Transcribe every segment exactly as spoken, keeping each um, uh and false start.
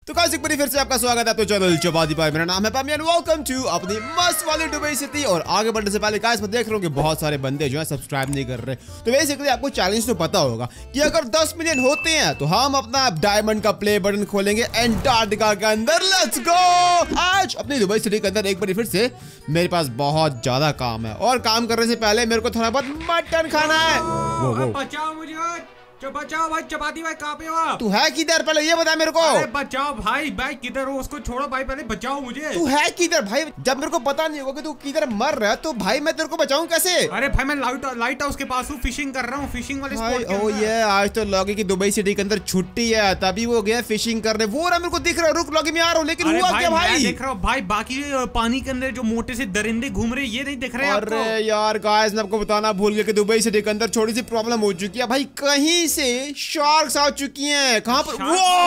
तो गाइस एक बार फिर से आपका स्वागत है तो चैनल चपाती पाई। मेरा नाम है पामी एंड वेलकम टू अपनी मस्त वाली दुबई सिटी। और आगे बढ़ने से पहले गाइस मैं देख रहा हूँ कि बहुत सारे बंदे जो है सब्सक्राइब नहीं कर रहे। तो बेसिकली आपको चैलेंज तो पता होगा कि अगर दस मिलियन होते हैं तो हम अपना डायमंड का प्ले बटन खोलेंगे एंटार्क्टिका के अंदर। Let's go. आज अपनी दुबई सिटी के अंदर एक बार फिर से मेरे पास बहुत ज्यादा काम है और काम करने से पहले मेरे को थोड़ा बहुत मटन खाना है। वो वो बचाओ मुझे, बचाओ भाई। चपाती भाई कहाँ पे हो आप? तू है किधर पहले ये बता मेरे को। अरे बचाओ भाई, भाई किधर हो? उसको छोड़ो भाई, पहले बचाओ मुझे। तू है किधर भाई? जब मेरे को पता नहीं होगा कि तू किधर मर रहा है तो भाई मैं तेरे को बचाऊं कैसे? अरे भाई मैं लाइट लाइट हाउस के पास हूँ, फिशिंग कर रहा हूँ, फिशिंग वाले स्पॉट के अंदर। ये आज तो लॉगी की दुबई सिटी के अंदर छुट्टी है तभी वो गया फिशिंग करने। वो रहा मेरे को दिख रहा है। रुक लॉगी में आ रहा हूँ। लेकिन हुआ क्या भाई? देख रहा हूँ भाई, बाकी पानी के अंदर जो मोटे से दरिंदे घूम रहे ये नहीं दिख रहे। अरे यार गाइस मैं आपको बताना भूल गया कि दुबई सिटी के अंदर थोड़ी सी प्रॉब्लम हो चुकी है भाई। कहीं से शार्क्स आ चुकी हैं। कहां पर?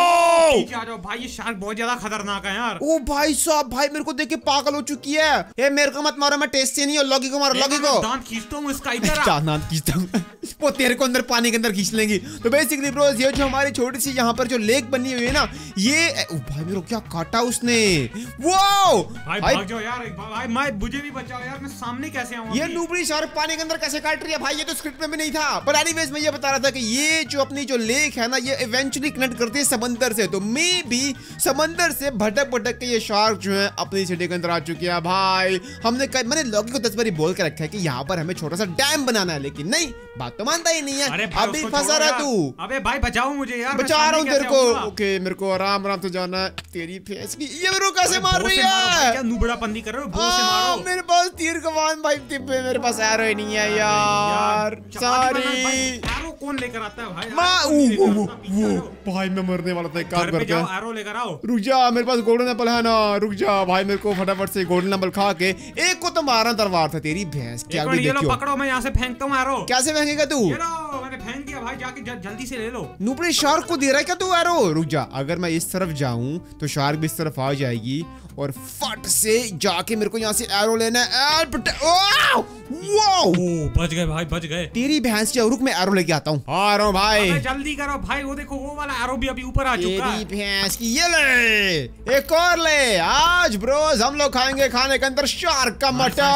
वो भाई ये शार्क बहुत ज्यादा खतरनाक है यार। ओ भाई साहब, भाई मेरे को देख के पागल हो चुकी है। ये मेरे को मत मारो, मैं टेस्ट से नहीं हूं। लॉगी को मारो, लॉगी को। दांत खींचता हूं इसका इधर। दांत खींचता हूं वो तेरे को अंदर पानी के अंदर खींच लेंगी। तो बेसिकली ब्रो ये जो हमारी छोटी सी यहाँ पर जो लेक बनी हुई है ना, ये ओ भाई मेरे को क्या काटा उसने। वो भाई भाग जाओ यार। भाई मैं मुझे भी बचाओ यार, मैं सामने कैसे आऊं? ये नूबड़ी शार्क पानी के अंदर कैसे काट रही है भाई? ये तो स्क्रिप्ट में भी नहीं था। पर एनीवेज मैं ये बता रहा था कि ये जो अपनी जो लेक है ना, ये इवेंचुअली कनेक्ट करती है समंदर से। तो मे भी समंदर से भटक भटक के ये शार्क जो है अपनी सिटी के अंदर आ चुकी है भाई। हमने मैंने लॉगी को दस बारी बोल के रखा है कि यहाँ पर हमें छोटा सा डैम बनाना है, लेकिन नहीं, बात तो मानता ही नहीं है। अभी फंसा रहा तू। अबे भाई बचाओ मुझे यार, बचा रहा हूँ तेरे को। ओके मेरे को आराम आराम से जाना है। तेरी फेस की ये मेरे को कैसे मार रही है? क्या नुबड़ापंदी कर रहे हो? बो से मारो। मेरे पास तीर कमान भाई तिब्बे, मेरे पास एरो ही नहीं है यार। सॉरी। एरो कौन लेकर आता है भाई? मां वो वो वो भाई मैं मरने वाला था। एक काम करते हैं, एरो लेकर आओ। रुक जा, मेरे पास गोल्डन एप्पल है ना। रुक जा भाई, मेरे को फटाफट से गोल्डन एप्पल खा के एक को तो मारना तलवार था। तेरी भैंस क्या भी देखियो। पकड़ो, मैं यहाँ से फेंकता हूँ एरो। कैसे फेंकेगा तू? ये लो मैंने फेंक दिया भाई, जाके जल्दी से ले लो। नूबड़े शार्क को दे रहा है क्या तू एरो? रुक जा, अगर मैं इस तरफ जाऊं तो शार्क भी इस तरफ आ जाएगी और फट से जाके मेरे को यहाँ से एरो लेना है। ओ, बच गए भाई, बच गए। तेरी भैंस की। रुक मैं एरो लेके आता हूँ। आ रहा हूँ भाई। जल्दी करो भाई, वो देखो वो वाला एरो भी अभी ऊपर आ चुका है। तेरी भैंस की। ये ले एक और ले। आज ब्रोज हम लोग खाएंगे खाने के अंदर शार्क का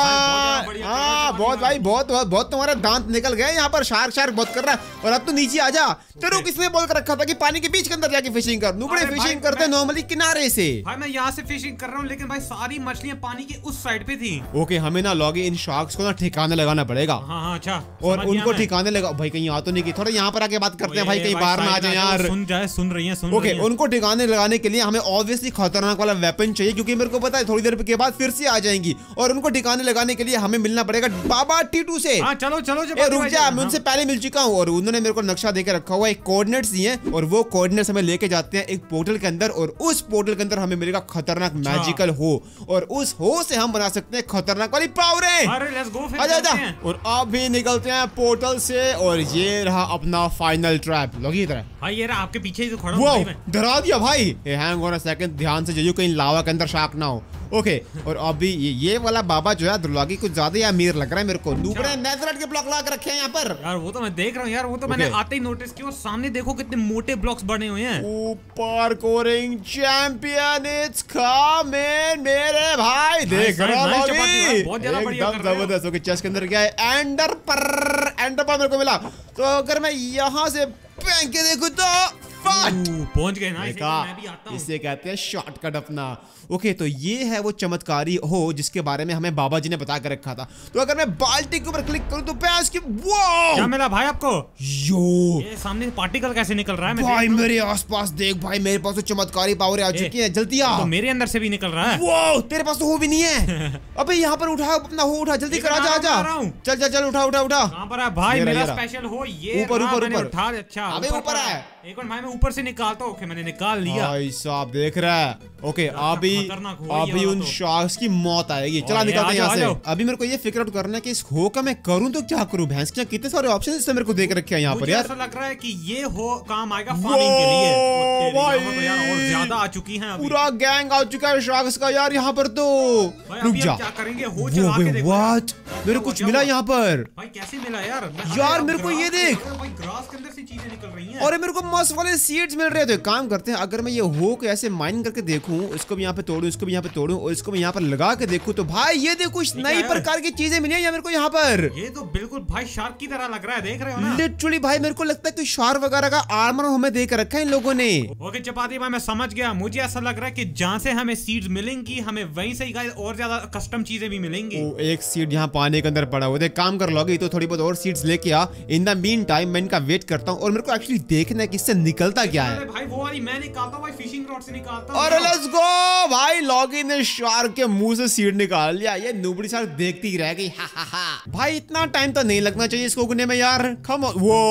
मटन। हाँ बहुत भाई, बहुत बहुत तुम्हारे दांत निकल गए यहाँ पर। शार्क शार्क बहुत कर रहा है। और अब तो नीचे आ जा। तेरे को किसने बोल कर रखा था कि पानी के बीच के अंदर जाके फिशिंग कर? नुबड़े फिशिंग करते नॉर्मली किनारे से। भाई मैं यहाँ से फिशिंग कर रहा हूँ, लेकिन भाई सारी मछलियाँ पानी के उस साइड पे थी। ओके हमें ना लॉगी इन शार्क्स को ना ठिकाने लगाना पड़ेगा। हाँ हाँ अच्छा। और उनको ठिकाने लगा भाई। कहीं आ तो नहीं की? थोड़ा यहाँ पर आके बात करते हैं भाई, कहीं बाहर ना आ जाए यार। सुन जाए, सुन रही है, सुन ओके उनको ठिकाने लगाने के लिए हमें ऑब्वियसली खतरनाक वाला वेपन चाहिए, क्योंकि मेरे को पता है थोड़ी देर के बाद फिर से आ जाएंगी। और उनको ठिकाने लगाने के लिए हमें मिलना पड़ेगा बाबा टीटू से। हाँ चलो चलो। रुक जा, मैं उनसे पहले मिल चुका हूँ और उन्होंने मेरे को नक्शा देके रखा हुआ है, कोऑर्डिनेट्स दिए और वो कोऑर्डिनेट्स हमें लेके जाते हैं एक पोर्टल के अंदर। और उस पोर्टल के अंदर हमें मिलेगा खतरनाक मैजिकल हो, और उस हो से हम बना सकते हैं खतरनाक वाली पावरें। अरे लेट्स गो फिर। आजा आजा। और अब भी निकलते हैं पोर्टल से। और ये रहा अपना फाइनल ट्रैप। लॉगी इधर है भाई, ये रहा आपके पीछे ही तो खड़ा हूं। वो डरा दिया भाई। हैंग ऑन अ सेकंड, ध्यान से जाइए कहीं लावा के अंदर शार्क ना हो। ओके और अभी ये, ये वाला बाबा जो है दुर्लॉगी कुछ ज्यादा ही अमीर लग रहा है मेरे को। नूबड़े नेथरराइट के ब्लॉक लगा रखे हैं यहाँ पर। यार वो तो मैं देख रहा हूँ यार, वो तो मैंने आते ही नोटिस किया। और सामने देखो कितने मोटे ब्लॉक्स बने हुए हैं। ऊपर कोरिंग चैंपियन इट्स कमिंग मेरे भाई। देख रहा लॉगी बहुत ज्यादा बढ़िया एकदम जबरदस्त। ओके चेस्ट के अंदर क्या है? एंडर पर एंडर पर मेरे को मिला। तो अगर मैं यहाँ से फेंक के देखूं तो पहुंच गए ना। मैं भी आता हूं। इसे कहते हैं शॉर्टकट अपना। ओके तो ये है वो चमत्कारी हो जिसके बारे में हमें बाबा जी ने बता कर रखा था। तो अगर मैं बाल्टी के ऊपर क्लिक करूं तो भैंस की वो क्या मिला भाई आपको? यो ये सामने पार्टिकल कैसे निकल रहा है? मैं भाई मेरे आसपास देख भाई, मेरे पास तो चमत्कारी पावर आ चुकी है। जल्दी आ। तो मेरे अंदर से भी निकल रहा है। वो तेरे पास तो हो भी नहीं है। अबे यहाँ पर उठा अपना हो, उठा जल्दी कर। आजा आजा चल चल चल उठा उठा उठा। कहां पर है भाई मेरा स्पेशल हो? ये ऊपर ऊपर ऊपर उठा। अच्छा अबे ऊपर है। एक मिनट भाई मैं ऊपर से निकालता हूँ। ओके मैंने निकाल लिया। भाई साहब देख रहा है। ओके अभी अभी उन शार्क्स की मौत आएगी। चला निकलते हैं यहाँ से। अभी मेरे को ये फिगर आउट करना है कि इस हो का मैं करूँ तो क्या करूँ। भैंस के कितने सारे ऑप्शन इससे मेरे को देख रखे हैं यहाँ पर यार। ऐसा लग रहा है कि ये हो काम आएगा फार्मिंग के लिए। भाई यार और ज्यादा आ चुकी हैं। पूरा गैंग आ चुका है शार्क्स का यार यहाँ पर। तो रुक जा, क्या करेंगे? हो चला के देखो। व्हाट मेरे कुछ मिला यहाँ पर। भाई कैसे मिला यार? यार मेरे को ये देख, ग्रास के अंदर से चीजें निकल रही हैं। और मेरे को मस्त वाले सीड्स मिल रहे हैं। तो एक काम करते हैं, अगर मैं ये हो को ऐसे माइन करके देखूं, इसको भी यहाँ पे तोड़ूं, इसको भी यहाँ पे तोड़ूं और इसको भी यहाँ पर लगा के देखूं, तो भाई ये देखो कुछ नई प्रकार की चीजें मिली है मेरे को यहाँ पर। ये तो बिल्कुल भाई शार्क की तरह लग रहा है, देख रहे हो ना? लिटरली भाई मेरे को लगता है कि शार्क वगैरह का आर्मर हमें दे कर रखा है इन लोगों ने। ओके चपाती भाई मैं समझ गया, मुझे ऐसा लग रहा है कि जहाँ से हमें सीड्स मिलेंगी हमें वहीं से ही और ज्यादा कस्टम चीजें भी मिलेंगी। ओ, एक सीड यहाँ पानी के अंदर पड़ा हुआ है, काम कर लोगे तो थोड़ी बहुत और सीड्स लेके आ। इन द मीन टाइम मैं इनका वेट करता हूँ और मेरे को एक्चुअली देखना है कि इससे निकलता क्या है। भाई वो वाली मैं निकालता हूँ भाई, फिशिंग रॉड से निकालता हूँ। अरे लेट्स गो भाई, लॉगी ने शार्क के मुंह से सीड निकाल लिया। ये नुबड़ी शार्क देखती ही रह गई। हा हा हा। भाई इतना टाइम तो नहीं लगना चाहिए इसको उगने में यार। Come on. वो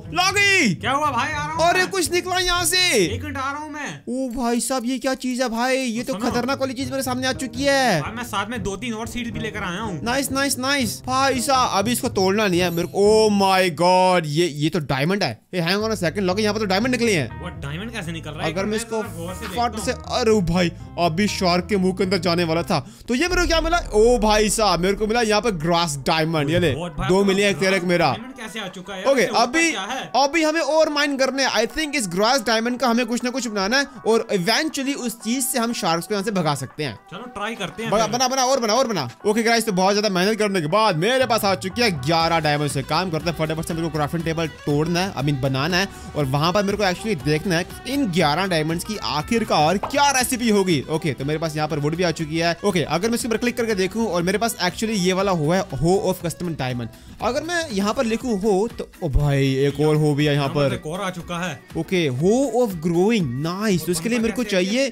लॉगी क्या हुआ भाई? आ रहा हूँ। अरे कुछ निकला यहाँ से। एक मिनट आ रहा हूँ मैं। ओ भाई साहब ये क्या चीज है भाई? ये तो खतरनाक वाली चीज मेरे सामने आ चुकी है। भाई मैं साथ में दो तीन और सीड भी लेकर आया हूँ। नाइस नाइस नाइस भाई साहब, अभी इसको तोड़ना नहीं है मेरे को। ओ माय गॉड, ये ये तो डायमंड है। ये hang on a second, Loggy यहाँ पर तो डायमंड निकले हैं। वो डायमंड कैसे निकल रहा है? अगर मैं इसको फट से, अरे भाई अभी शार्क के मुंह के अंदर जाने वाला था। तो ये मेरे को क्या मिला? ओ भाई साहब मेरे को मिला यहाँ पे ग्रास डायमंड। ये ले दो मिले, एक तेरा एक मेरा। कैसे आ चुका है? ओके अभी अभी हमें और माइन करने। आई थिंक इस ग्रास डायमंड का हमें कुछ ना कुछ बनाना है और इवेंचुअली उस चीज से हम शार्क्स को यहाँ से भगा सकते हैं। चलो ट्राई करते हैं। बना बना बना और बना और बना। ओके गाइस, तो बहुत ज्यादा मेहनत करने के बाद मेरे पास आ चुकी है ग्यारह डायमंड से। काम करते हैं फटाफट से, मेरे को क्राफ्टिंग टेबल तोड़ना है, आई मीन बनाना है और वहां पर मेरे को एक्चुअली देखना है इन ग्यारह डायमंड्स की आखिरकार क्या रेसिपी होगी। ओके तो मेरे पास यहाँ पर वुड भी आ चुकी है। ओके अगर मैं इसके ऊपर क्लिक करके देखूं और मेरे पास एक्चुअली ये वाला हुआ है हो ऑफ कस्टम डायमंड। अगर मैं यहाँ पर लिखूं हो तो ओ भाई एक और हो भी है यहाँ पर। एक और आ चुका है। ओके हो ऑफ ग्रोइंग, नाइस। तो इसके लिए मेरे को चाहिए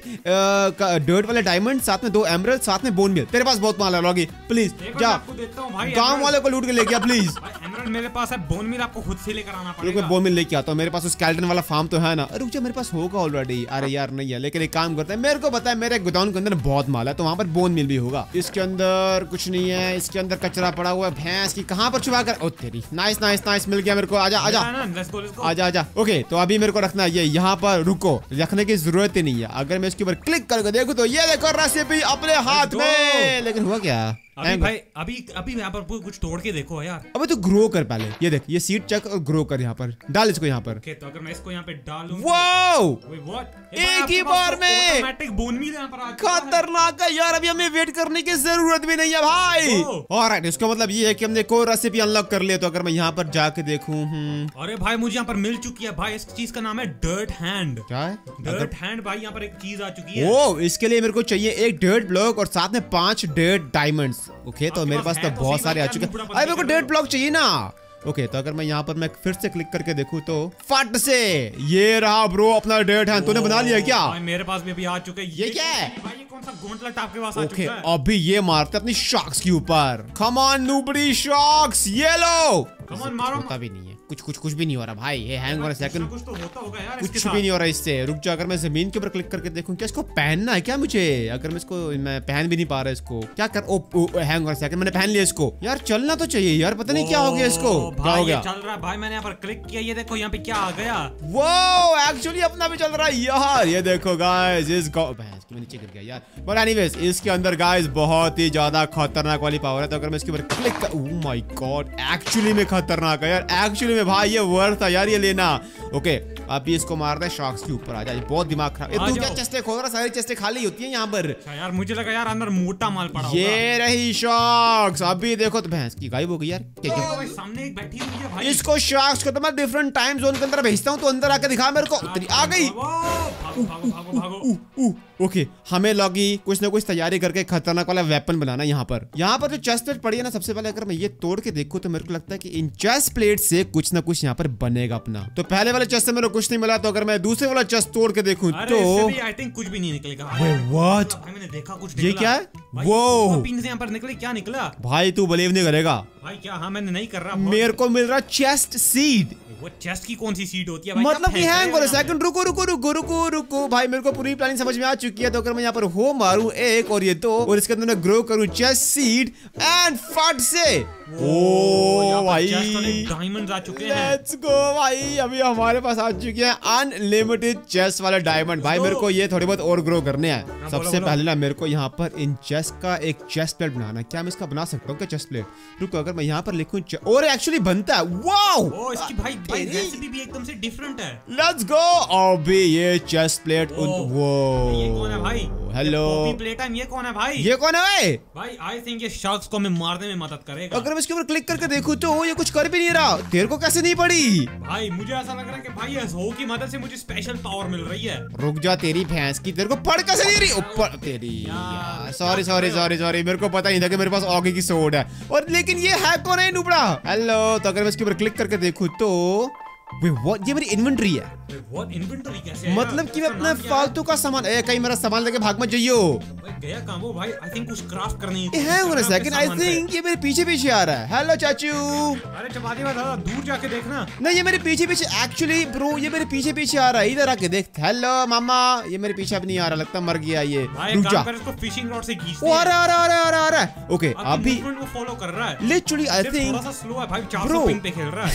डर्ट वाले डायमंड, साथ में दो एमरल्ड, साथ में बोन मिल। तेरे पास बहुत माल है लॉगी, प्लीज जा गांव वाले को लूट के लेके आ प्लीज। एमरल्ड मेरे पास है, बोन मिल आपको खुद से लेकर आना पड़ेगा। मैं बोन मिल लेके आता हूँ, मेरे पास उस स्केलेटन वाला फार्म तो है ना। रुक जा, मेरे पास होगा ऑलरेडी। अरे यार नहीं है, लेकिन एक काम करते हैं, मेरे को पता है मेरे गोदाम के अंदर बहुत माल है तो वहाँ पर बोन मिल भी होगा। इसके अंदर कुछ नहीं है, इसके अंदर कचरा पड़ा हुआ है भैंस की, कहाँ पर छुपा कर। ओ तेरी, नाइस नाइस नाइस, मिल गया मेरे को। आजा आजा आजा आजा। ओके तो अभी मेरे को रखना है ये यहाँ पर। रुको, रखने की जरूरत ही नहीं है। अगर मैं इसके ऊपर क्लिक करके देखूं तो ये देखो रेसिपी अपने हाथ में। लेकिन हुआ क्या अभी भाई? अभी अभी यहाँ पर कुछ तोड़ के देखो यार। अबे तो ग्रो कर पहले। ये देख, ये सीड चक और ग्रो कर, यहाँ पर डाल इसको यहाँ पर। okay, तो अगर मैं इसको यहाँ पे डालूं, वाओ तो एक ही बार में ऑटोमेटिक बोन मिल यहाँ पर आ चुका है। खतरनाक है यार, अभी हमें वेट करने की जरूरत भी नहीं है भाई। ऑलराइट, इसका मतलब ये है कि हमने कोई रेसिपी अनलॉक कर लिया। तो अगर मैं यहाँ पर जाके देखूं, अरे भाई मुझे यहाँ पर मिल चुकी है भाई। इस चीज का नाम है डर्ट हैंड। क्या है डर्ट हैंड भाई? यहाँ पर एक चीज आ चुकी है। ओ इसके लिए मेरे को चाहिए एक डर्ट ब्लॉक और साथ में पांच डर्ट डायमंड्स। ओके तो मेरे पास तो बहुत सारे आ चुके हैं। अरे मेरे को डर्ट ब्लॉक चाहिए ना। ओके okay, तो अगर मैं यहाँ पर मैं फिर से क्लिक करके देखूं तो फट से ये रहा ब्रो अपना डर्ट हैंड। तूने बना लिया क्या? मेरे पास भी अभी आ चुके हैं। ये क्या है भाई? ये कौन सा गॉन्टलेट आपके पास आ okay, चुका है? अभी ये मारते अपनी शार्क्स के ऊपर। कम ऑन नूबड़ी शार्क्स, ये लो। कम ऑन मारो। होता भी नहीं है कुछ, कुछ कुछ भी नहीं हो रहा भाई। ये हैंग हो रहा सेकंड, कुछ तो होता होगा यार। कुछ भी नहीं हो रहा इससे। रुक जा, अगर मैं जमीन के ऊपर क्लिक करके देखूं, क्या इसको पहनना है क्या मुझे? अगर मैं इसको, मैं पहन भी नहीं पा रहा इसको, क्या कर। ओ, ओ हैंग हो रहा सेकंड, मैंने पहन लिया इसको। यार चलना तो चाहिए यार, पता नहीं क्या हो गया इसको। क्या हो गया? चल रहा है भाई, मैंने यहाँ पर क्लिक किया, ये देखो यहाँ पे क्या आ गया। वो एक्चुअली अपना भी चल रहा है यार। ये देखो गाइस, इस नीचे गिर गया यार। बट एनीवेज इसके अंदर गाइस बहुत ही ज्यादा खतरनाक वाली पावर है। तो अगर मैं इसके ऊपर क्लिक कर, ओह माय गॉड एक्चुअली में खतरनाक है यार। एक्चुअली में भाई ये वर्थ था यार ये लेना। ओके अभी इसको मारना है शार्क्स के ऊपर। आ जाए, बहुत दिमाग खराब। तू क्या चेस्टें खोल रहा? सारी चेस्टें खाली होती हैं यहाँ पर यार। मुझे लगा यार अंदर मोटा माल पड़ा होगा। ये रही शार्क्स। अभी देखो तो भैंस की गायब हो गई यार। क्या क्या सामने एक बैठी हुई है भाई। इसको शार्क्स को तो मैं डिफरेंट टाइम जोन के अंदर भेजता हूँ, तो अंदर आके दिखा मेरे को। आ गई। भागो भागो भागो। ओके हमें लॉगी कुछ ना कुछ तैयारी करके खतरनाक वाला वेपन बनाना। यहाँ पर यहाँ पर जो चेस्ट प्लेट पड़ी है ना, सबसे पहले अगर मैं ये तोड़ के देखूं तो मेरे को लगता है कि इन चेस्ट प्लेट से कुछ ना कुछ यहाँ पर बनेगा अपना। तो पहले वाले चेस्ट से मेरे को कुछ नहीं मिला, तो अगर मैं दूसरे वाला चेस्ट तोड़ के देखूं तो आई थिंक कुछ भी नहीं निकलेगा। व्हाट? मैंने देखा कुछ ये क्या है? वो पिन से यहाँ पर निकले, क्या निकला भाई? तू बिलीव नहीं करेगा भाई। क्या? हाँ मैंने नहीं कर रहा। मेरे को मिल रहा चेस्ट सीड। वो चेस्ट की कौन सी सीड होती है भाई? मतलब कि हैंग हो रहा है सेकंड। रुको रुको रुको रुको रुको भाई, मेरे को पूरी प्लानिंग समझ में आ चुकी है। तो अगर मैं यहाँ पर हो मारूं एक और ये दो और इसके अंदर मैं ग्रो करूं चेस्ट सीड एंड फट से ओ भाई डायमंड्स आ चुके हैं। लेट्स गो भाई, अभी हमारे पास आ चुके हैं अनलिमिटेड चेस्ट वाले डायमंड। भाई मेरे को ये थोड़ी बहुत और ग्रो करने हैं। सबसे पहले ना मेरे को यहाँ पर इन चेस्ट का एक चेस्ट प्लेट बनाना है। क्या मैं इसका बना सकता हूँ क्या चेस्ट प्लेट? रुको, अगर मैं यहाँ पर लिखूँ और एक्चुअली बनता है। वाओ, ओ इसकी भाई भाई रेसिपी भी एकदम से डिफरेंट है। Let's go. अबे ये चेस्ट प्लेट, वो ये कौन है भाई? हेलो प्लेट है, ये कौन है भाई? ये कौन है भाई? आई थिंक ये शार्क्स को हमें मारने में मदद करेगा। अगर मैं इसके ऊपर क्लिक करके देखूं तो ये कुछ कर भी नहीं रहा। तेरे को कैसे नहीं पड़ी? भाई मुझे ऐसा लग रहा है कि भाई इस हो की मदद से मुझे स्पेशल पावर मिल रही है। रुक जा, तेरी भैंस की, तेरे को पड़ कैसे नहीं रही? ऊपर तेरी यार, सॉरी सॉरी सॉरी सॉरी, मेरे को पता नहीं था कि मेरे पास ऑगी की सोड है। और लेकिन ये है कौन है नुबड़ा? हेलो, तो अगर मैं इसके ऊपर क्लिक करके देखूं तो वे व्हाट, ये मेरी इन्वेंटरी है। व्हाट इन्वेंटरी कैसे है? मतलब कि मैं अपना फालतू का सामान, ए कहीं मेरा सामान लेके भाग मत जाइयो। भाई गया कहां वो भाई? आई थिंक कुछ क्राफ्ट करनी है। है वन सेकंड, आई थिंक ये मेरे पीछे पीछे आ रहा है। हेलो चाचू। अरे चपाती वाला दादा, दूर जाके देखना। नहीं ये मेरे पीछे पीछे, एक्चुअली ब्रो ये मेरे पीछे पीछे आ रहा है। इधर आके देख। हेलो मामा, ये मेरे पीछे अब नहीं आ रहा, लगता मर गया ये। रुक जा, इसको फिशिंग रॉड से खींचते हैं। ओ आ रहा आ रहा आ रहा आ रहा। ओके अभी मूवमेंट वो फॉलो कर रहा है। लिटरली आई थिंक थोड़ा सा स्लो है भाई, चार सौ पिंग पे खेल रहा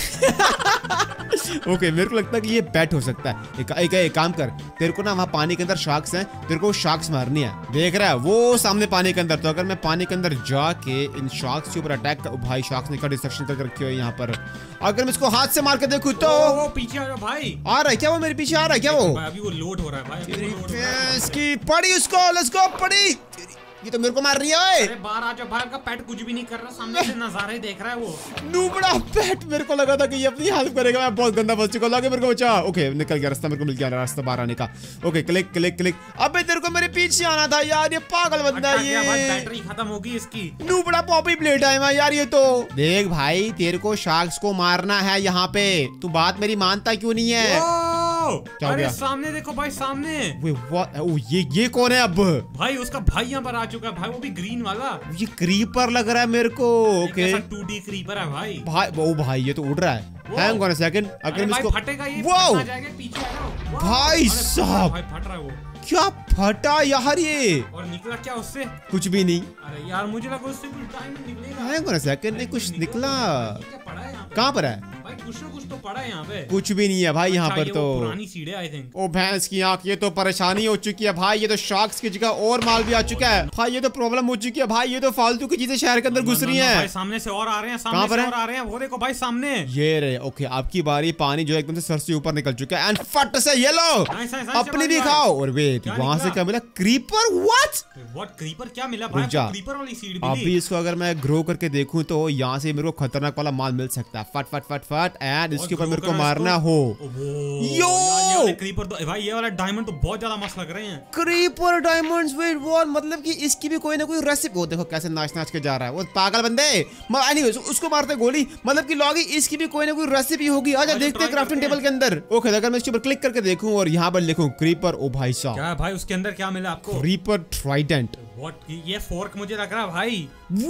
है। ओके मेरे को लगता है कि ये बैट हो सकता है। एक, एक, एक काम कर, तेरे को ना वहाँ पानी के अंदर शार्क्स हैं, तेरे को शार्क्स मारनी है। देख रहा है वो सामने पानी के अंदर। तो अगर मैं पानी के अंदर जाके इन शार्क्स के ऊपर अटैक कर, भाई शार्क्स ने क्या डिस्ट्रक्शन करके रखी है यहाँ पर। अगर मैं इसको हाथ से मार के देखूं तो वो पीछे आ रहा भाई। आ रहा है क्या? वो मेरे पीछे आ रहा है क्या? वो अभी वो लोड हो रहा है भाई। इसकी पड़ी उसको, लेट्स गो पड़ी। ये तो मेरे को मार रही है। अरे बाहर आ जा, बाहर का पेट कुछ भी नहीं कर रहा, सामने से नजारे देख रहा है वो। नूबड़ा पेट, मेरे को लगा था कि ये अपनी हेल्प करेगा। मैं बहुत गंदा फंस चुका, लगे मेरे को बचा। ओके निकल गया रास्ता, मेरे को मिल गया रास्ता बाहर आने का। Okay click click click. अबे तेरे को मेरे पीछे आना था यार, ये पागल बंदा है ये। बैटरी खत्म होगी इसकी। नूबड़ा पॉपी प्लेट है मैं यार ये तो। देख भाई, तेरे को शार्क्स को मारना है यहाँ पे, तू बात मेरी मानता क्यों नहीं है? क्या हो गया? सामने देखो भाई, सामने। ओ, ये ये कौन है अब? भाई उसका भाई यहाँ पर आ चुका है भाई, वो भी ग्रीन वाला। ये क्रीपर लग रहा है मेरे को। ओके टू डी क्रीपर है भाई। भाई वो भाई ये तो उड़ रहा है। हैंग ऑन अ सेकंड, अगर मैं इसको फटेगा ये, फट जाएगा पीछे आ रहा। भाई साहब भाई फट रहा है वो। क्या फटा यार ये? और निकला क्या उससे? कुछ भी नहीं। अरे यार मुझे लगा उससे कुछ डायमंड निकलेगा। हैंग ऑन अ सेकंड, नहीं कुछ निकला। क्या पड़ा है यहाँ पे? कहाँ पर है? भाई कुछ ना कुछ तो पड़ा है यहाँ पे। कुछ भी नहीं है भाई यहाँ पर तो। पुरानी सीढ़ी आई थिंक। ओ भैंस की आंख, ये तो परेशानी हो चुकी है भाई। ये तो शार्क्स की जगह और माल भी आ चुका है भाई। ये तो प्रॉब्लम हो चुकी है भाई। ये तो फालतू की चीजें शहर के अंदर घुस रही हैं। सामने से और आ रहे हैं, सामने से और आ रहे हैं। वो देखो भाई सामने ये रहे। ओके आपकी बारी। पानी जो एकदम से सर से ऊपर निकल चुका है एंड फट से ये लो अपनी भी खाओ। और वेट, वहां से क्या मिला? क्रीपर। व्हाट व्हाट क्रीपर क्या मिला भाई? क्रीपर वाली सीढ़ी मिली। अभी इसको अगर मैं ग्रो करके देखूं तो यहाँ से मेरे को खतरनाक वाला माल मिल सकता है। फट फट फट फट एंड इसके ऊपर मेरे को मारना हो। यो क्रीपर तो भाई, ये वाला डायमंड तो बहुत ज्यादा मस्त लग रहे हैं। Creeper diamonds, wait what? मतलब कि इसकी भी कोई ना कोई रेसिपी। वो देखो कैसे नाच नाच के जा रहा है वो पागल बंदे। एनीवेज उसको मारते गोली, मतलब कि लॉगी इसकी भी कोई ना कोई रेसिपी होगी। आजा देखते हैं क्राफ्टिंग टेबल के अंदर। ओके अगर मैं इसके ऊपर क्लिक करके देखूं और यहाँ पर लिखूं क्रीपर, ओ भाई साहब क्या भाई उसके अंदर क्या मिला आपको? Creeper trident. व्हाट? ये फोर्क मुझे लग रहा है भाई।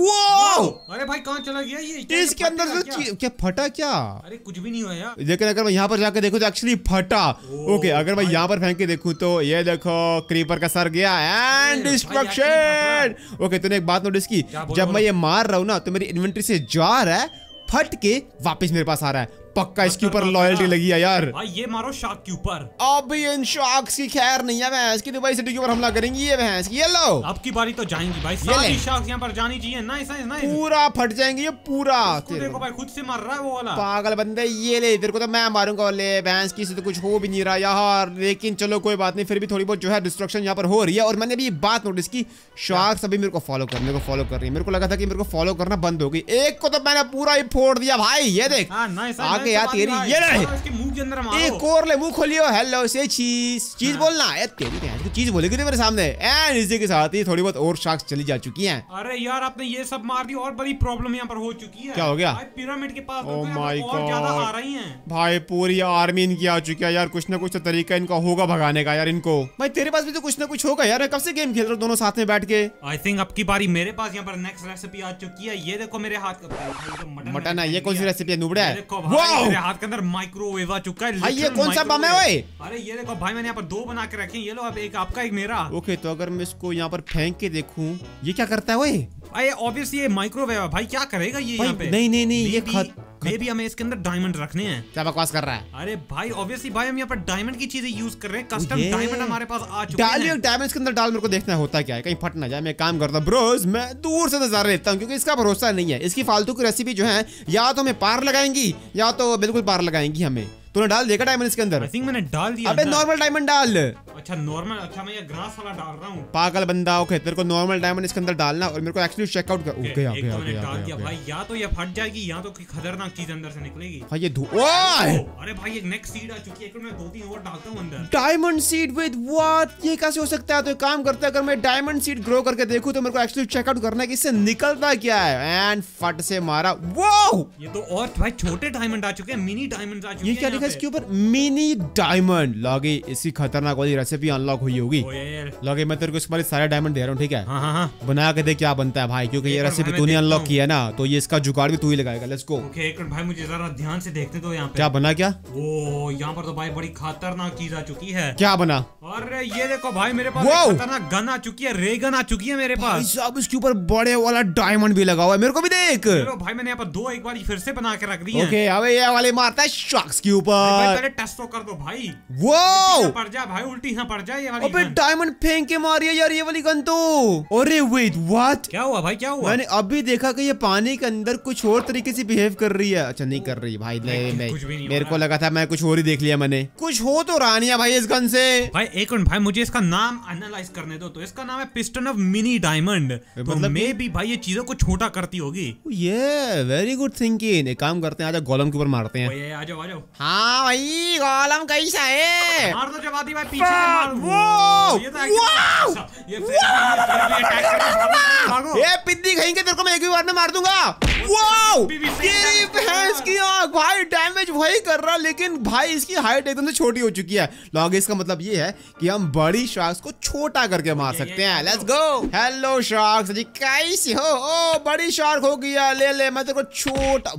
वो अरे भाई कहाँ चला गया ये? इसके अंदर से क्या फटा क्या? अरे कुछ भी नहीं हुआ यार। लेकिन अगर मैं यहाँ पर जाकर देखूं तो एक्चुअली फटा। ओके अगर मैं यहाँ पर फेंक के देखूं तो ये देखो क्रीपर का सर गया एंड डिस्ट्रक्शन। ओके तूने एक बात नोटिस की? जब मैं ये मार रहा हूँ ना तो मेरी इन्वेंटरी से जा रहा है, फट के वापस मेरे पास आ रहा है। पक्का इसके ऊपर लॉयल्टी लगी है यार। भाई ये मारो शार्क के ऊपर। अब इन शार्क्स की खैर नहीं है। भैंस की दुबई सिटी के ऊपर हमला करेंगी ये भैंस की। ये लो अब की बारी तो जाएंगी भाई, सारी शार्क्स यहाँ पर जानी चाहिए। Nice nice nice. पूरा फट जाएंगे ये पूरा। देखो भाई खुद से मार रहा है वो वाला पागल बंदे। ये ले तेरे को तो मैं मारूंगा। ले भैंस की से तो कुछ हो भी नहीं रहा यार। लेकिन चलो कोई बात नहीं, फिर भी थोड़ी बहुत जो है डिस्ट्रक्शन यहाँ पर हो रही है। और मैंने भी बात नोटिस की, शार्क्स अभी मेरे को फॉलो कर मेरे को फॉलो कर रही है। मेरे को लगा था कि मेरे को फॉलो करना बंद हो गई। एक को तो मैंने पूरा ही फोड़ दिया भाई। ये देख आगे यार तेरी। ये इसके मुंह के अंदर मारो। एक और ले, मुंह खोलियो। हेलो से चीज चीज बोलना है तेरी भैंस को। चीज बोलेगी तो मेरे सामने। एंड इसी के साथ ही थोड़ी बहुत और शार्क्स चली जा चुकी हैं। अरे यार आपने ये सब मार दी और बड़ी प्रॉब्लम यहाँ पर हो चुकी है। क्या हो गया? पिरामिड के पास ओह माय गॉड और ज्यादा आ रही हैं भाई। पूरी आर्मी इनकी आ चुकी है यार। कुछ ना कुछ तो तरीका इनका होगा भगाने का यार इनको। भाई तेरे पास भी तो कुछ ना कुछ होगा यार। कब से गेम खेल रहे हो दोनों साथ में बैठ के? आई थिंक अब की बारी मेरे पास यहाँ पर नेक्स्ट रेसिपी आ चुकी है। ये देखो मेरे हाथ का मटन है। ये कौन सी रेसिपी है नुबड़ा? देखो मेरे हाथ के अंदर माइक्रोवेव आ चुका है। भाई ये कौन सा बम है ओए? अरे ये देखो भाई मैंने यहाँ पर दो बना के रखे हैं। ये लो अब एक आपका एक मेरा। ओके तो अगर मैं इसको यहाँ पर फेंक के देखूं, ये क्या करता है ओए? अरे ऑब्वियसली ये माइक्रोवेव है भाई। क्या करेगा ये यहाँ पे? नहीं नहीं नहीं ये खत, मे भी हमें इसके अंदर डायमंड रखने हैं। क्या बकवास कर रहा है? अरे भाई ऑब्वियसली भाई हम यहाँ पर डायमंड की चीजें यूज कर रहे हैं। कस्टम डायमंड हमारे पास आ चुके हैं। डालिए डायमंड इसके अंदर डाल, मेरे को देखना होता क्या है, कहीं फट ना जाए। मैं काम करता हूँ ब्रोस, मैं दूर से नजारा लेता हूँ क्योंकि इसका भरोसा नहीं है। इसकी फालतू की रेसिपी जो है या तो हमें पार लगाएंगी या तो बिल्कुल पार लगाएंगी हमें। तूने डाल दिया डायमंड इसके अंदर? आई थिंक मैंने डाल दिया। अबे नॉर्मल डायमंड डाल। अच्छा नॉर्मल, अच्छा मैं ये ग्रास वाला डाल रहा हूँ। पागल बंदा, ओके तेरे को नॉर्मल डायमंड इसके अंदर डालना और मेरे को एक्चुअली चेकआउट कर। ओके ओके एक तो ओके मैंने डाल ओके दिया भाई, या तो ये फट जाएगी या तो कोई खतरनाक चीज अंदर से निकलेगी। भाई ये धू ओए अरे भाई एक नेक्स्ट सीड आ चुकी है, एक मैं दो तीन और डालता हूँ अंदर। Diamond seed with what? ये कैसे हो सकता है? तो एक काम करता है, अगर मैं डायमंड सीड ग्रो करके देखूं तो मेरे को एक्चुअली चेकआउट करना है कि इससे निकलता क्या है। एंड फट से मारा। वो ये तो और भाई छोटे डायमंड आ चुके हैं, मिनी डायमंड आ चुके हैं। ये क्या लिखा है इसके ऊपर? Mini diamond. लॉगी इसकी खतरनाक वाली रेसिपी अनलॉक हुई होगी। लॉगी मैं तेरे को इस बार सारे डायमंड दे रहा हूँ, ठीक है? हाँ हाँ हाँ। बना के देख क्या बनता है भाई, क्योंकि ये रेसिपी तूने अनलॉक किया है ना, तो ये इसका जुगाड़ भी तू ही लगाएगा। Let's go. ओके एक भाई मुझे जरा ध्यान से देखने दो यहाँ पे। क्या बना? क्या ओ यहाँ पर तो भाई बड़ी खतरनाक चीज आ चुकी है। क्या बना? अरे ये देखो भाई मेरे पास खतरनाक गन आ चुकी है, रे गन आ चुकी है मेरे पास। अब इसके ऊपर बड़े वाला डायमंड भी लगा हुआ है, मेरे को भी देख। भाई मैंने यहाँ पर दो एक बार फिर से बना के रख दी है। ओके अबे ये वाले मारता है शॉक्स के ऊपर। पहले टेस्ट तो कर दो भाई। वो पड़ जा भाई, उल्टी ना पड़ जाए ये वाली। अबे डायमंड फेंक के मारी है यार ये वाली गन तो। अरे वेट व्हाट? क्या हुआ भाई, क्या हुआ? मैंने अभी देखा कि ये पानी के अंदर कुछ और तरीके से बिहेव कर रही है। अच्छा नहीं कर रही भाई, नहीं नहीं मेरे को लगा था, मैं कुछ और ही देख लिया मैंने। कुछ हो तो रहा नहीं है भाई इस गन से। भाई एक मिनट भाई मुझे इसका नाम एनालाइज करने दो। तो इसका नाम है पिस्टन ऑफ मिनी डायमंड। मतलब मे भी भाई ये चीजों को छोटा करती होगी। ये वेरी गुड थिंकिंग। एक काम करते हैं, आजा गोलम के ऊपर मारते हैं। आ जाओ आ जाओ। हाँ भाई गोलम कैसा है? मार दो चपाती भाई, पीछे से मार। वो ये तो ये फिर भी अटैक कर भागो। ये पिद्दी कहीं के तेरे को मैं एक ही बार में मार दूंगा। वाओ तेरी भैंस की आंख भाई, डैमेज वही कर रहा लेकिन भाई इसकी हाइट एकदम से छोटी हो चुकी है। लॉग इसका मतलब ये है कि हम बड़ी शार्क्स को छोटा करके मार सकते हैं। Let's go. हेलो शार्क्स जी कैसे हो? ओ बड़ी शार्क हो गया, ले ले मैं तेरे को छोटा।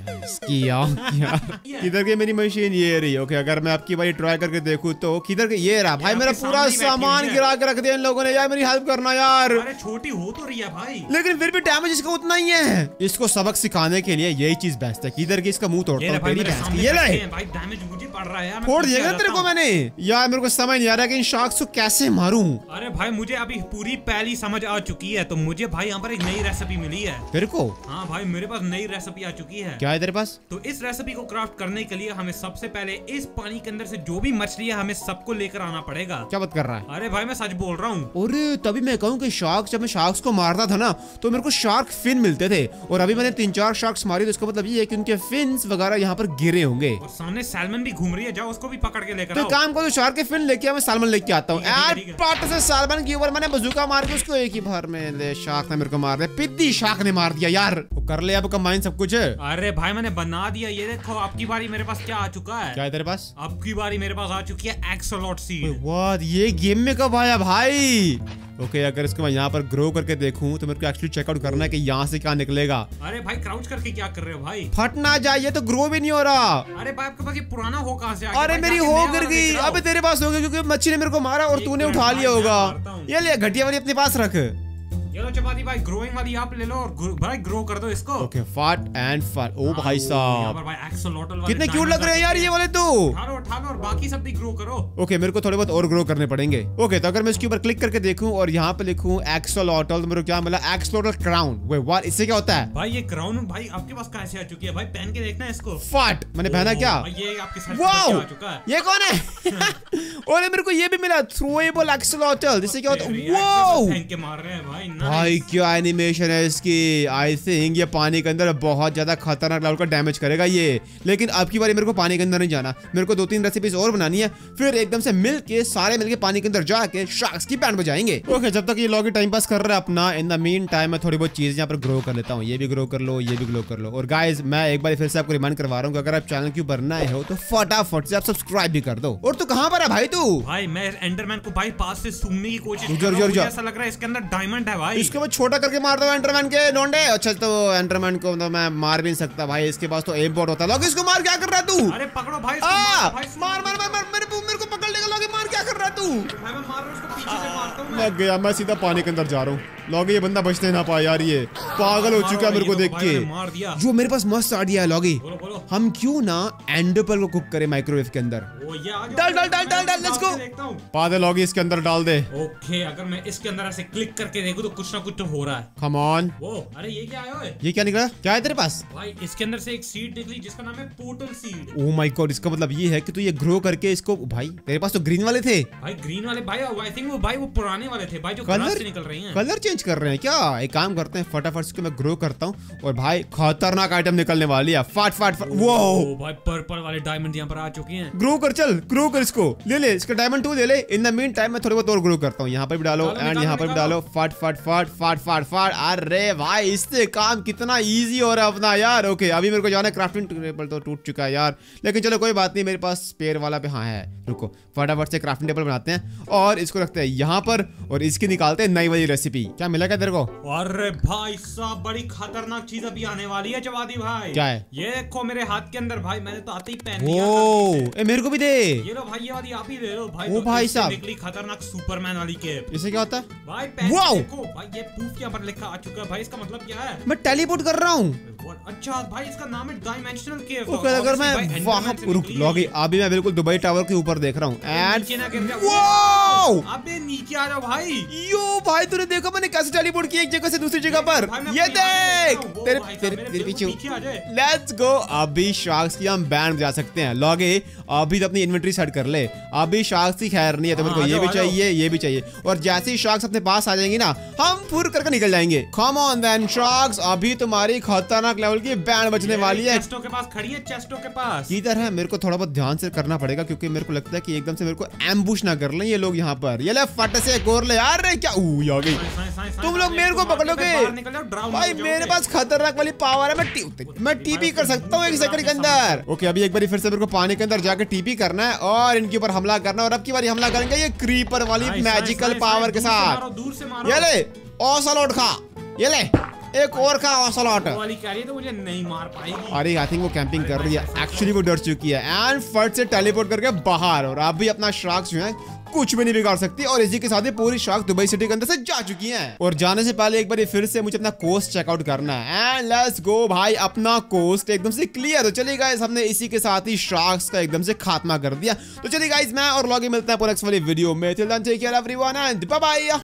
किधर की मेरी मशीन? ये रही। ओके अगर मैं आपकी बारी ट्राई करके देखूं तो किधर के? ये रहा भाई, मेरा पूरा सामान गिरा के रख दिया इन लोगों ने। यार मेरी हेल्प करना यार। अरे छोटी हो तो रही है भाई, लेकिन फिर भी डैमेज इसका उतना ही है। इसको सबक सिखाने के लिए यही चीज बेस्ट है। किधर की इसका मुंह तोड़ता हूं तेरी भैंस की। ये ले भाई डैमेज मुझे पड़ रहा है यार, फोड़ दिएगा तेरे को मैंने। यार मेरे को समझ नहीं आ रहा कि इन शार्क्स को कैसे मारूं। अरे भाई मुझे अभी पूरी पहली समझ आ चुकी है। तो मुझे भाई यहाँ पर एक नई रेसिपी मिली है। तेरे को? हाँ भाई मेरे पास नई रेसिपी आ चुकी है। क्या है तेरे पास? तो इस रेसिपी को क्राफ्ट करने के लिए हमें सबसे पहले इस पानी के अंदर से जो भी मछली है हमें सबको लेकर आना पड़ेगा। क्या बात कर रहा है? अरे भाई मैं सच बोल रहा हूँ। अरे तभी मैं कहूँ कि शार्क्स, जब मैं शार्क्स को मारता था ना तो मेरे को शार्क फिन मिलते थे, और अभी मैंने तीन चार शार्क्स मारी तो इसका मतलब ये है कि उनके फिन्स वगैरह यहाँ पर गिरे होंगे। और सामने सैल्मन भी घूम रही है, जाओ उसको भी पकड़ के लेकर तो आओ। काम करो, शार्क के फिन लेके मैं सैल्मन लेके आता हूँ। यार पाट से सैल्मन के ऊपर मैंने बजूका मार के उसको एक ही बार में ले, शार्क ने मेरे को मार दिया। पिद्दी शार्क ने मार दिया यार। कर ले अब कंबाइन सब कुछ। अरे भाई मैंने बना दिया। ये देखो आपकी बारी मेरे पास क्या आ चुका है। क्या है तेरे पास? आपकी बारी मेरे पास आ चुकी है एक्सोलॉट सीड। व्हाट? ये गेम में कब आया भाई? ओके okay, अगर इसको मैं यहाँ पर ग्रो करके देखूं तो मेरे को एक्चुअली चेकआउट करना है कि यहाँ से क्या निकलेगा। अरे भाई क्राउच करके क्या कर रहे हो भाई? फट ना जाए, ये तो ग्रो भी नहीं हो रहा। अरे भाई आपके पास ये पुराना हो कहाँ से आ गया? अरे मेरी हो गिर गई। अबे तेरे पास हो गई क्योंकि मच्छी ने मेरे को मारा और तूने उठा लिया होगा। ये ले घटिया वाली अपने पास रख। चलो चपाती भाई ग्रोइंग वाली आप ले लो और भाई ग्रो कर दो इसको। ओके फाट एंड फाट। ओ भाई साहब भाई एक्सोलॉटल वाले कितने क्यूट लग रहे हैं यार ये वाले तो। उठा लो उठा लो और बाकी सब भी ग्रो करो। ओके मेरे को थोड़े बहुत और ग्रो करने पड़ेंगे। ओके तो अगर मैं इसके ऊपर क्लिक करके देखूं और यहाँ पे लिखूं एक्सोलॉटल तो मेरे को क्या मिला? Axolotl crown. वे वाह, इससे क्या होता है भाई? ये क्राउन भाई आपके पास कैसे आ चुकी है भाई? पहन के देखना इसको। फाट मैंने पहना क्या? ये आपके साथ आ चुका है। ये कौन है? और मेरे को ये भी मिला थ्रोएबल एक्सोलॉटल, जिससे क्या होता है? वाओ फेंक के मार रहे हैं भाई। भाई क्या एनिमेशन है इसकी। आई थिंक ये पानी के अंदर बहुत ज्यादा खतरनाक लेवल का डैमेज करेगा ये। लेकिन अब की बारी मेरे को पानी के अंदर नहीं जाना, मेरे को दो तीन रेसिपीज और बनानी है, फिर एकदम से मिल के सारे मिलके पानी के अंदर जाके शार्क्स की बैंड बजाएंगे। ओके जब तक ये लोग टाइम पास कर रहे हैं अपना, इन द मीन टाइम मैं थोड़ी बहुत चीजें यहाँ पर ग्रो कर लेता हूँ। ये भी ग्रो कर लो, ये भी ग्रो कर लो। और गाइज मैं एक बार फिर से आपको रिमाइंड करवा रहा हूँ कि अगर आप चैनल क्यों बनना है हो तो फटाफट से आप सब्सक्राइब भी कर दो। और तू कहाँ पर है भाई? तू भाई मैं एंडरमैन को भाई पास से सूंघने की कोशिश कर रहा हूं। मुझे ऐसा लग रहा है इसके अंदर डायमंड है भाई। इसको मैं छोटा करके मार दो एंडरमैन के डोंडे। अच्छा तो एंडरमैन को तो मैं मार भी नहीं सकता भाई, इसके पास तो एम बॉट होता है। लॉगी इसको मार, क्या कर रहा है तू? अरे पकड़ो भाई, आ, भाई मार मार मार मार मेरे को मेरे को पकड़ लेगा। लॉगी मार, क्या कर रहा है तू? मैं मार रहा हूं उसको, पीछे से मारता हूं मैं। लग गया, मैं सीधा पानी के अंदर जा रहा हूँ। लॉगी ये बंदा बचने ना पाए यार, ये पागल हो चुका है मेरे को देख के। मार दिया। जो मेरे पास मस्त आइडिया है लॉगी, बोलो बोलो। हम क्यों ना एंडोपल को कुक करें माइक्रोवेव के अंदर। ओ ये आ डाल डाल डाल डाल डाल, लेट्स गो। पा दे लॉगी, इसके अंदर डाल दे। ओके, अगर मैं इसके अंदर ऐसे क्लिक करके देखूं तो कुछ ना कुछ तो हो रहा है। Come on. वो अरे ये क्या है? ये क्या निकला? क्या है तेरे पास? भाई इसके अंदर से एक सीड निकली जिसका नाम है portal seed. Oh my god, इसका मतलब ये है कि तू ये ग्रो करके इसको, भाई तेरे पास तो ग्रीन वाले थे। भाई ग्रीन वाले भाई आई थिंक वो भाई वो पुराने वाले थे भाई, जो ग्रास से निकल रही हैं। कलर चेंज कर रहे हैं क्या? एक काम करते हैं, फटाफट इसको मैं ग्रो करता हूँ और भाई खतरनाक आइटम निकलने वाली है। फाट फाट फाट। वो भाई पर्पल वाले डायमंड यहाँ पर आ चुके हैं। ग्रो कर, चल ग्रो कर इसको, ले ले इसका डायमंड टू ले ले। इन द मीन टाइम मैं थोड़ी बहुत और ग्रो करता हूँ। यहाँ पर भी डालो एंड यहाँ पर भी डालो। फाट फाट फाट फाट फाट फाट। अरे भाई इससे काम कितना इजी हो रहा है अपना यार। ओके अभी मेरे को जाना है, क्राफ्टिंग टेबल तो टूट चुका है यार, लेकिन चलो कोई बात नहीं, मेरे पास स्पेयर वाला पे हाँ है। रुको फटाफट से क्राफ्टिंग टेबल बनाते हैं और इसको रखते हैं यहाँ पर और इसकी निकालते हैं नई वाली रेसिपी। क्या मिला क्या तेरे को? अरे भाई साहब बड़ी खतरनाक चीज अभी आने वाली है चवादी भाई। क्या है? ये देखो मेरे हाथ के अंदर भाई, मैंने तो आते ही पहन लिया। ओ, ए मेरे को भी दे। ये लो भाई, ये वाली आप ही ले लो भाई। ओ तो भाई साहब, निकली खतरनाक सुपरमैन वाली केप। इसे क्या होता है भाई? पहन के देखो भाई, ये प्रूफ के ऊपर लिखा आ चुका है भाई। इसका मतलब क्या है? मैं टेलीपोर्ट कर रहा हूँ। अच्छा भाई, इसका नाम है डायमेंशनल केव। ओके अगर मैं वहां रुक लॉगी, अभी मैं बिल्कुल दुबई टावर के ऊपर देख रहा हूँ एंड वाओ, अबे नीचे आ जाओ भाई। यो भाई तूने देखा मैंने कैसे टेलीपोर्ट किया एक जगह से दूसरी जगह पर? ये देख तेरे तेरे तेरे पीछे। Let's go. अभी शार्क्स की हम बैंड बजा सकते हैं। लॉगे अभी तो अपनी इन्वेंटरी सेट कर ले, अभी शार्क्स की खैर नहीं है तो मेरे को ये भी चाहिए, ये भी चाहिए। और जैसे ही शार्क्स अपने पास आ जाएंगे ना, हम फुर करके निकल जाएंगे। कम ऑन देन शार्क्स, अभी तुम्हारी खतरनाक लेवल की बैंड बजने वाली है। चेस्टों के पास खड़ी है, चेस्टों के पास। किधर है? मेरे को थोड़ा बहुत ध्यान से करना पड़ेगा क्योंकि मेरे को लगता है कि एकदम से मेरे को एम्बुश ना कर लें ये लोग यहाँ पर। ये ले फट से कोर ले यार। क्या ऊ आ गई, तुम लोग मेरे को पकड़ोगे भाई, मेरे पास खतरनाक वाली पावर है। मैं टी, मैं टीपी कर सकता हूँ एक सेकंड के अंदर। ओके अभी एक बार फिर से मेरे को पानी के अंदर जाकर टीपी करना है और इनके ऊपर हमला करना है। और अब की बार हमला करेंगे ये क्रीपर वाली मैजिकल पावर के साथ। ये ले ऑसलॉट खा, ये ले एक और का ऑसलॉट वाली कह रही है तो मुझे नहीं मार पाएगी। अरे आई थिंक वो कैंपिंग कर रही है, एक्चुअली वो डर चुकी है एंड फट से टेलीपोर्ट करके बाहर। और अब भी अपना शार्क्स जो है कुछ भी नहीं बिगाड़ सकती और इसी के साथ ही पूरी शार्क दुबई सिटी के अंदर से जा चुकी हैं। और जाने से पहले एक बार फिर से मुझे अपना कोस्ट चेकआउट करना है एंड लेट्स गो भाई। अपना कोस्ट एकदम से क्लियर हो। चलिए गाइस, हमने इसी के साथ ही शार्क्स का एकदम से खात्मा कर दिया। तो चलिए गाइस, मैं और लॉगी मिलते हैं नेक्स्ट वाली वीडियो में। Till then take care everyone and bye bye.